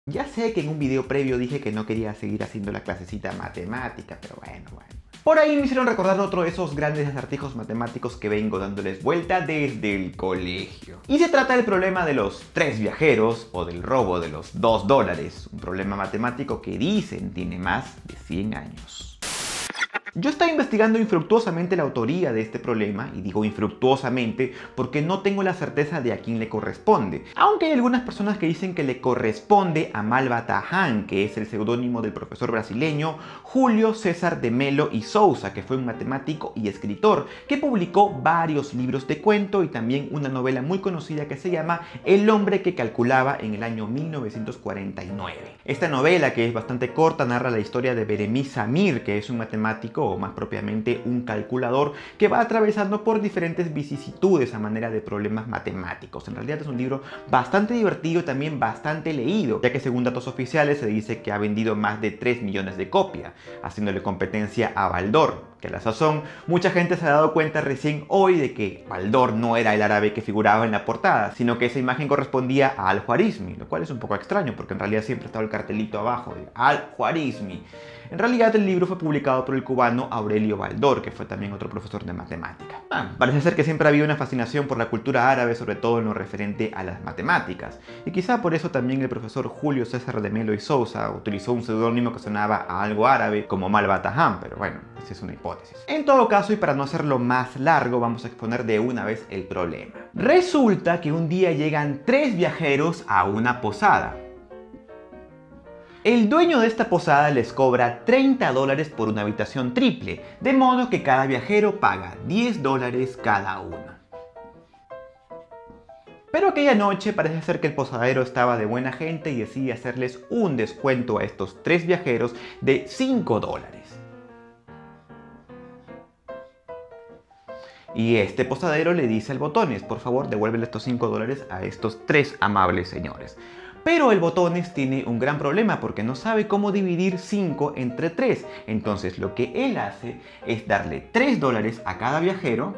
Ya sé que en un video previo dije que no quería seguir haciendo la clasecita matemática, pero bueno. Por ahí me hicieron recordar otro de esos grandes acertijos matemáticos que vengo dándoles vuelta desde el colegio. Y se trata del problema de los 3 viajeros o del robo de los $2. Un problema matemático que dicen tiene más de 100 años. Yo estaba investigando infructuosamente la autoría de este problema, y digo infructuosamente porque no tengo la certeza de a quién le corresponde, aunque hay algunas personas que dicen que le corresponde a Malva Tahan, que es el seudónimo del profesor brasileño Julio César de Mello y Sousa, que fue un matemático y escritor que publicó varios libros de cuento y también una novela muy conocida que se llama El hombre que calculaba, en el año 1949. Esta novela, que es bastante corta, narra la historia de Beremiz Samir, que es un matemático, o más propiamente un calculador, que va atravesando por diferentes vicisitudes a manera de problemas matemáticos. En realidad es un libro bastante divertido y también bastante leído, ya que según datos oficiales se dice que ha vendido más de 3 millones de copias, haciéndole competencia a Baldor, que a la sazón mucha gente se ha dado cuenta recién hoy de que Baldor no era el árabe que figuraba en la portada, sino que esa imagen correspondía a Al-Khwarizmi, lo cual es un poco extraño porque en realidad siempre estaba el cartelito abajo de Al-Khwarizmi. En realidad el libro fue publicado por el cubano Aurelio Baldor, que fue también otro profesor de matemática. Parece ser que siempre ha habido una fascinación por la cultura árabe, sobre todo en lo referente a las matemáticas, y quizá por eso también el profesor Julio César de Mello y Sousa utilizó un seudónimo que sonaba a algo árabe como Malva Tahan, pero bueno, esa es una hipótesis. En todo caso, y para no hacerlo más largo, vamos a exponer de una vez el problema. Resulta que un día llegan 3 viajeros a una posada. El dueño de esta posada les cobra $30 por una habitación triple, de modo que cada viajero paga $10 cada uno. Pero aquella noche parece ser que el posadero estaba de buena gente y decide hacerles un descuento a estos 3 viajeros de $5. Y este posadero le dice al Botones: por favor, devuélvele estos $5 a estos 3 amables señores. Pero el Botones tiene un gran problema porque no sabe cómo dividir 5 entre 3. Entonces lo que él hace es darle $3 a cada viajero,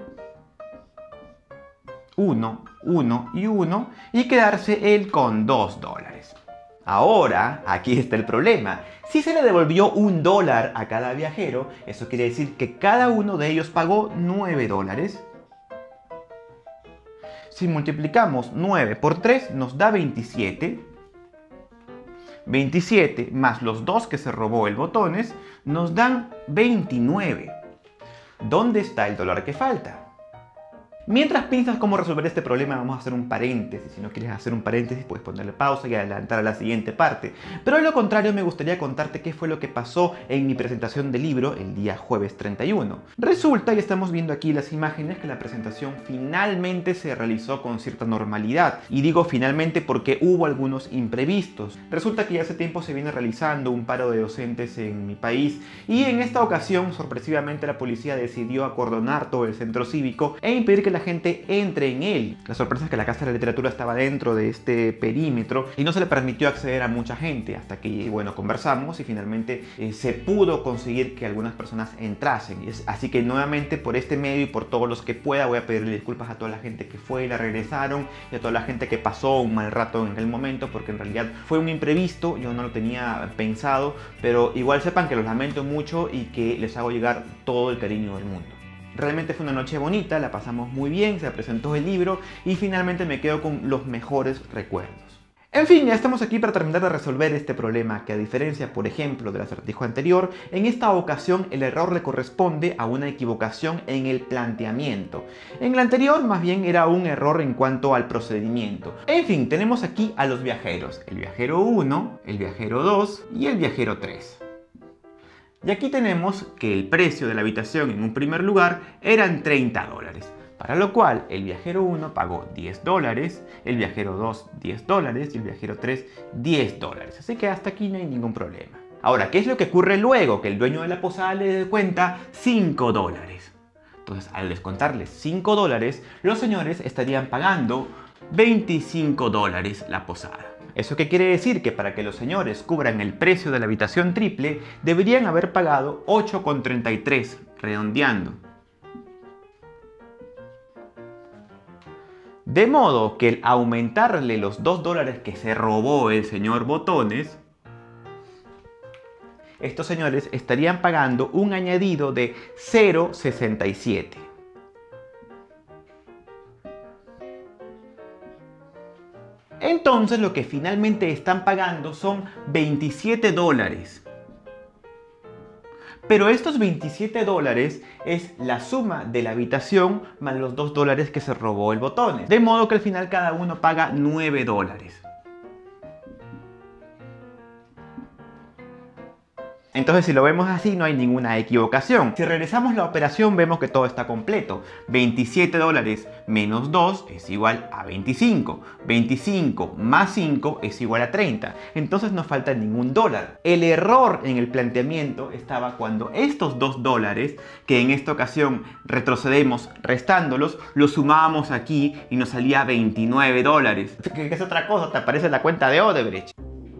1, 1 y 1, y quedarse él con $2. Ahora, aquí está el problema. Si se le devolvió $1 a cada viajero, eso quiere decir que cada uno de ellos pagó $9. Si multiplicamos 9 por 3 nos da 27. 27 más los 2 que se robó el Botones nos dan 29. ¿Dónde está el dólar que falta? Mientras piensas cómo resolver este problema, vamos a hacer un paréntesis. Si no quieres hacer un paréntesis, puedes ponerle pausa y adelantar a la siguiente parte. Pero de lo contrario, me gustaría contarte qué fue lo que pasó en mi presentación del libro el día jueves 31. Resulta, y estamos viendo aquí las imágenes, que la presentación finalmente se realizó con cierta normalidad. Y digo finalmente porque hubo algunos imprevistos. Resulta que ya hace tiempo se viene realizando un paro de docentes en mi país, y en esta ocasión, sorpresivamente, la policía decidió acordonar todo el centro cívico e impedir que la gente entre en él. La sorpresa es que la Casa de la Literatura estaba dentro de este perímetro y no se le permitió acceder a mucha gente, hasta que, bueno, conversamos y finalmente se pudo conseguir que algunas personas entrasen. Así que nuevamente, por este medio y por todos los que pueda, voy a pedirle disculpas a toda la gente que fue y la regresaron, y a toda la gente que pasó un mal rato en aquel momento, porque en realidad fue un imprevisto, yo no lo tenía pensado, pero igual sepan que los lamento mucho y que les hago llegar todo el cariño del mundo. Realmente fue una noche bonita, la pasamos muy bien, se presentó el libro y finalmente me quedo con los mejores recuerdos. En fin, ya estamos aquí para terminar de resolver este problema, que a diferencia, por ejemplo, del acertijo anterior, en esta ocasión el error le corresponde a una equivocación en el planteamiento. En el anterior, más bien, era un error en cuanto al procedimiento. En fin, tenemos aquí a los viajeros: el viajero 1, el viajero 2 y el viajero 3. Y aquí tenemos que el precio de la habitación en un primer lugar eran $30, para lo cual el viajero 1 pagó $10, el viajero 2 $10 y el viajero 3 $10. Así que hasta aquí no hay ningún problema. Ahora, ¿qué es lo que ocurre luego? Que el dueño de la posada le descuenta $5. Entonces, al descontarles $5, los señores estarían pagando $25 la posada. ¿Eso qué quiere decir? Que para que los señores cubran el precio de la habitación triple, deberían haber pagado 8,33, redondeando. De modo que el aumentarle los $2 que se robó el señor Botones, estos señores estarían pagando un añadido de 0,67. Entonces lo que finalmente están pagando son $27. Pero estos $27 es la suma de la habitación más los $2 que se robó el Botones. De modo que al final cada uno paga $9. Entonces, si lo vemos así, no hay ninguna equivocación. Si regresamos la operación, vemos que todo está completo. $27 menos 2 es igual a 25. 25 más 5 es igual a 30. Entonces no falta ningún dólar. El error en el planteamiento estaba cuando estos $2, que en esta ocasión retrocedemos restándolos, los sumábamos aquí y nos salía $29. ¿Qué es otra cosa? Te aparece la cuenta de Odebrecht.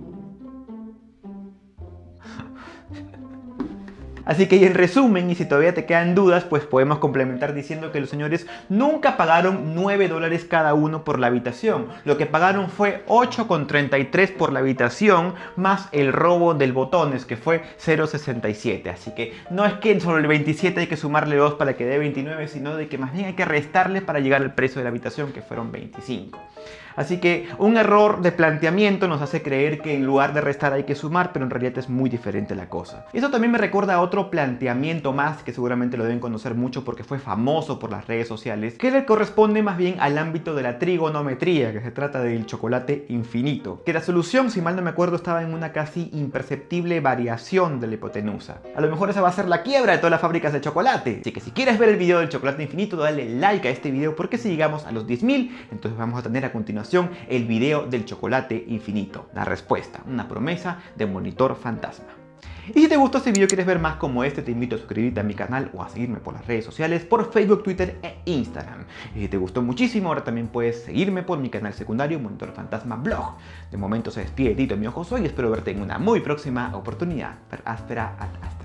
Así que en resumen, y si todavía te quedan dudas, pues podemos complementar diciendo que los señores nunca pagaron $9 cada uno por la habitación. Lo que pagaron fue 8,33 por la habitación más el robo del Botones, que fue 0,67. Así que no es que sobre el 27 hay que sumarle 2 para que dé 29, sino de que más bien hay que restarle para llegar al precio de la habitación, que fueron 25. Así que un error de planteamiento nos hace creer que en lugar de restar hay que sumar, pero en realidad es muy diferente la cosa. Eso también me recuerda a otro planteamiento más que seguramente lo deben conocer mucho porque fue famoso por las redes sociales, que le corresponde más bien al ámbito de la trigonometría, que se trata del chocolate infinito. Que la solución, si mal no me acuerdo, estaba en una casi imperceptible variación de la hipotenusa. A lo mejor esa va a ser la quiebra de todas las fábricas de chocolate. Así que si quieres ver el video del chocolate infinito, dale like a este video porque si llegamos a los 10.000, entonces vamos a tener a continuación el video del chocolate infinito. La respuesta, una promesa de Monitor Fantasma. Y si te gustó este video y quieres ver más como este, te invito a suscribirte a mi canal o a seguirme por las redes sociales, por Facebook, Twitter e Instagram. Y si te gustó muchísimo, ahora también puedes seguirme por mi canal secundario, Monitor Fantasma Blog. De momento se despide Tito, mi ojo soy y espero verte en una muy próxima oportunidad. Per aspera ad astra.